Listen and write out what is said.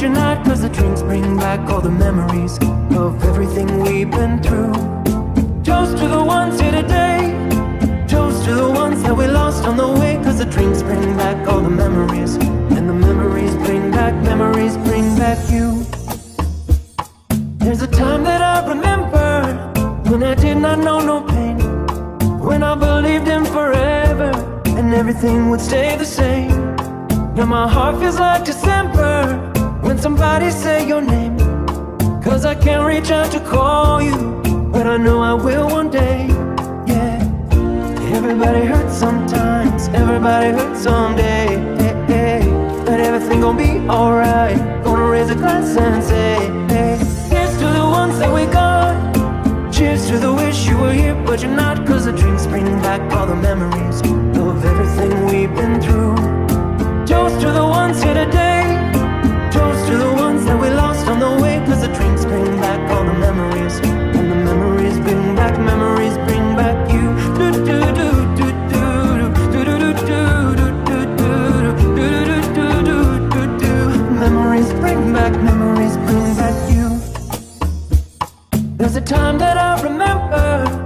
you're not, 'cause the drinks bring back all the memories of everything we've been through. Toast to the ones here today, toast to the ones that we lost on the way, 'cause the drinks bring back all the memories, and the memories bring back you. There's a time that I remember when I did not know no pain, when I believed in forever and everything would stay the same. Now my heart feels like December when somebody say your name, 'cause I can't reach out to call you, but I know I will one day. Yeah, everybody hurts sometimes, everybody hurts someday. Hey, hey. But everything gon' be alright. Gonna raise a glass and say, hey, here's to the ones that we got. Cheers to the wish you were here, but you're not, 'cause the drinks bring back all the memories of everything we've been through. Toast to the ones here today, toast to the ones that we lost on the way, 'cause the drinks bring back all the memories, and the memories bring back you. Do do do do do do do do do do do do do do do. Memories bring back you. There's a time that I remember